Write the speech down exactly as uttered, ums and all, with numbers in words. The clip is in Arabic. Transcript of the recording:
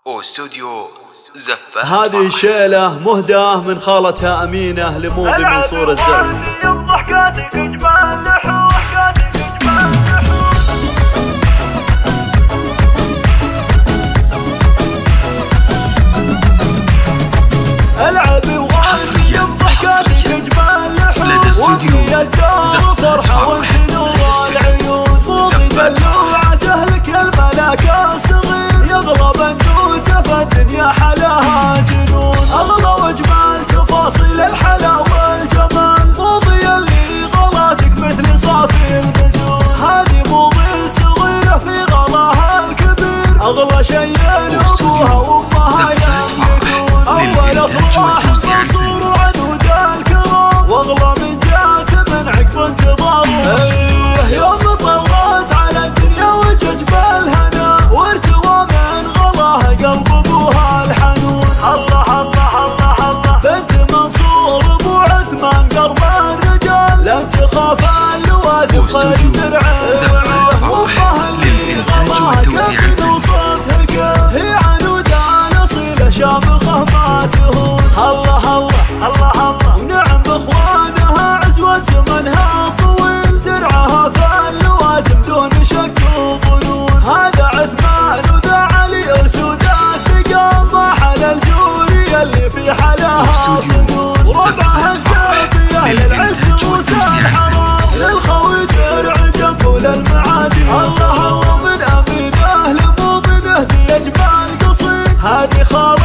واستوديو زفاف. هذه شيلة مهداة من خالتها أمينة لموضي منصور الزعيم. ضحكاتك جبال لحوم ضحكاتك جبال لحوم العبي وغني ضحكاتك جبال لحوم وفي الدار فرحة وانت نور العيون. موضي دلوعة اهلك الملاك الصغير يغلب النوتة فالدنيا حلاها جنون. اغلى واجمل تفاصيل الحلا والجمال. موضي اللي غلاتك مثل صافي البزون. هذه موضي الصغيرة في غلاها الكبير. اغلى شيء ابوها وامها يملكون. اول افراح منصور وعنود الكرام. واغلى من جات من عقب انتظارهم. يوم طلعت على الدنيا وجت بالهنا. وارتوى من غلاها قلب ابوها الحنون. الله الله الله الله بنت منصور ابو عثمان قرب الرجال. لا تخاف اللوازم قد درعه. وامها اللي غلاها كف وصوتها القلب. هي عنود الاصيله شامخه ما تهون. الله الله الله الله ونعم باخوانها عزوه زمنها طويل. درعها فاللوازم دون شك وظنون. هذا عثمان وذا علي اسود الثقال. ما حل الجوري اللي في حلاها ظنون. وربعها السابيه للعز وسام حرام. للخوي درع جنب للمعادي. الله الله من امينه لموضي نهدي اجمال قصيد. هذه خالص